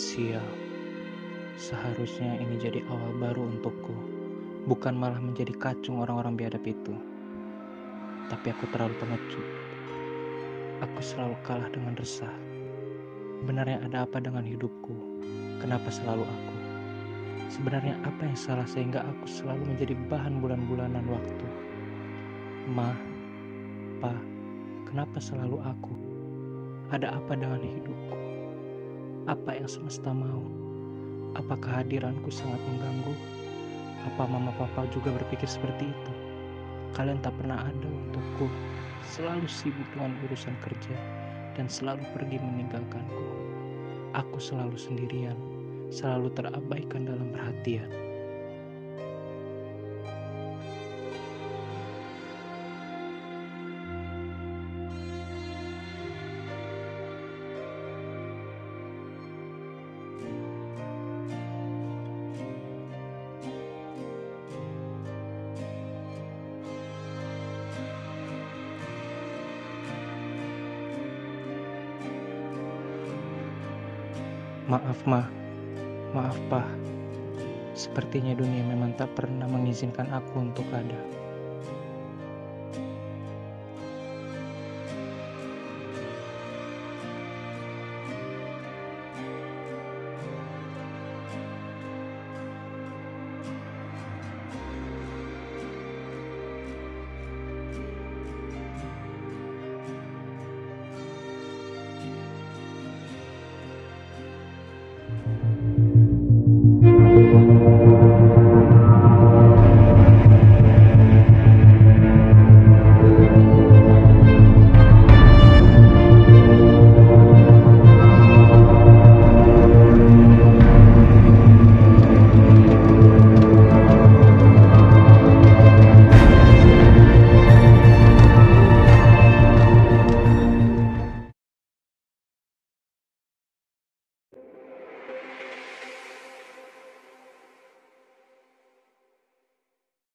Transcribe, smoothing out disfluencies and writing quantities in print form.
Sial, seharusnya ini jadi awal baru untukku, bukan malah menjadi kacung orang-orang biadab itu. Tapi aku terlalu pengecut. Aku selalu kalah dengan resah. Sebenarnya ada apa dengan hidupku? Kenapa selalu aku? Sebenarnya apa yang salah sehingga aku selalu menjadi bahan bulan-bulanan waktu? Ma, Pa, kenapa selalu aku? Ada apa dengan hidupku? Apa yang semesta mau? Apa kehadiranku sangat mengganggu? Apa mama papa juga berpikir seperti itu? Kalian tak pernah ada untukku, selalu sibuk dengan urusan kerja dan selalu pergi meninggalkanku. Aku selalu sendirian, selalu terabaikan dalam perhatian. Maaf Ma, maaf Pa, sepertinya dunia memang tak pernah mengizinkan aku untuk ada.